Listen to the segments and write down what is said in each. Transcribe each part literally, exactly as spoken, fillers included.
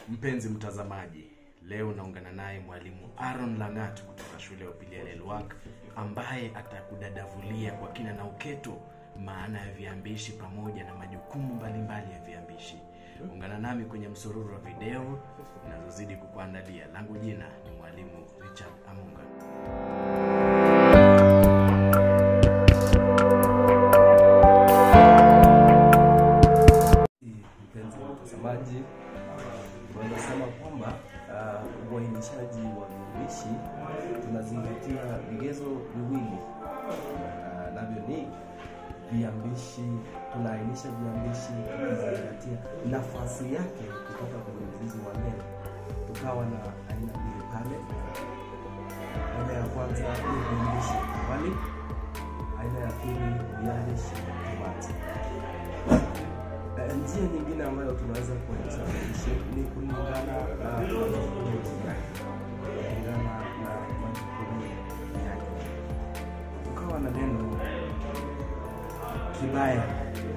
Mpenzi mtazamaji, leo naungana naye Mwalimu Aron Langat kutoka shule ya upili ya Langat, ambaye atakudadavulia kwa kina na uketo maana ya viambishi pamoja na majukumu mbalimbali ya viambishi. Ungana nami kwenye msururu wa video ninazozidi kukuandalia. Langu jina ni Mwalimu Richard Amunga. Mpenzi mtazamaji, tunasema kwamba uh, uainishaji wa viambishi tunazingatia vigezo viwili, uh, navyo ni viambishi. Tunaainisha viambishi tukizingatia nafasi yake kutoka kwenye mzizi wa neno. Tukawa na aina mbili pale. Aina ya kwanza ni viambishi awali, aina ya pili viambishi kiwazi. Njia nyingine ambayo tunaweza kuainisha viambishi ni kulingana na majukumu yake. Kulingana na majukumu yake. Tukawa na neno kibaya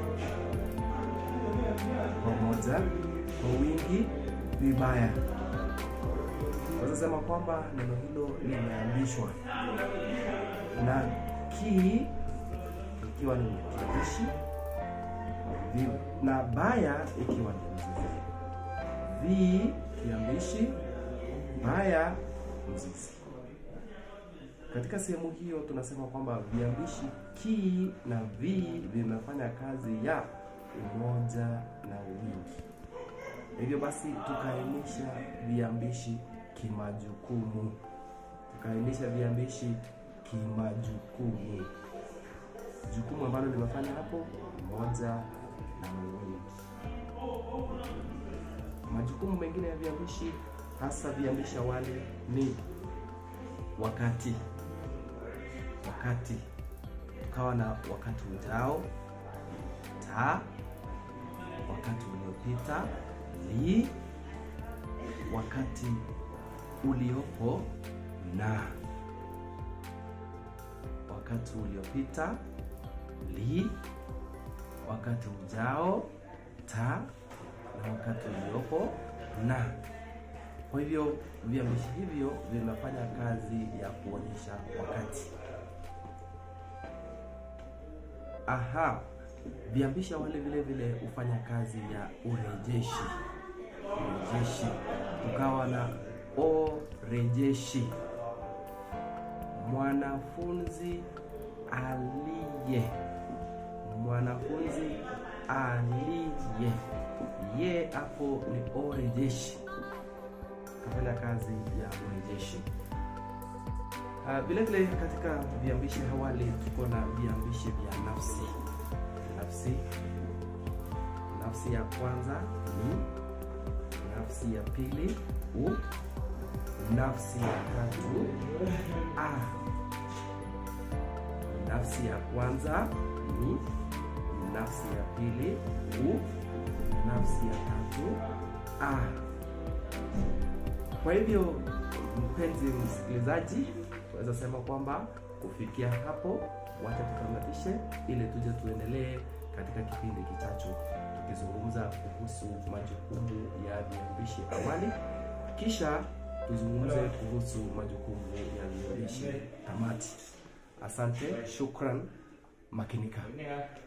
kwa moja, kwa wingi vibaya. Tunasema kwamba neno hilo limeambishwa na ki ikiwa ni kiambishi na baya ikiwa ni mzizi. Vi kiambishi, baya mzizi. Katika sehemu hiyo tunasema kwamba viambishi ki na vi vinafanya kazi ya umoja na wingi. Hivyo basi tukaainisha viambishi kimajukumu. Tukaainisha viambishi kimajukumu. Jukumu ambalo linafanya hapo umoja na wingi. Majukumu mengine ya viambishi, hasa viambishi awali, ni wakati. Wakati. Tukawa na wakati ujao, ta, wakati uliopita, li, wakati uliopo, na. Wakati uliopita, li, wakati ujao, ta, na wakati uliopo, na. Kwa hivyo viambishi hivyo vinafanya kazi ya kuonyesha wakati. Aha, viambishi awali vile vile hufanya kazi ya urejeshi. Urejeshi. Tukawa na o rejeshi. Mwanafunzi aliye. Mwanafunzi aliye. Ye hapo ni o rejeshi. Kufanya kazi ya urejeshi. Uh, vile vile katika viambishi awali tuko na viambishi vya nafsi. Nafsi. Nafsi ya kwanza ni, nafsi ya pili u, nafsi ya tatu a. Nafsi ya kwanza ni, nafsi ya pili u, nafsi ya tatu a. Kwa hivyo mpenzi msikilizaji, tunaweza sema kwamba kufikia hapo wacha tutamatishe, ili tuje tuendelee katika kipindi kichacho tukizungumza kuhusu majukumu ya viambishi awali, kisha tuzungumze kuhusu majukumu ya viambishi tamati. Asante, shukran, makinika.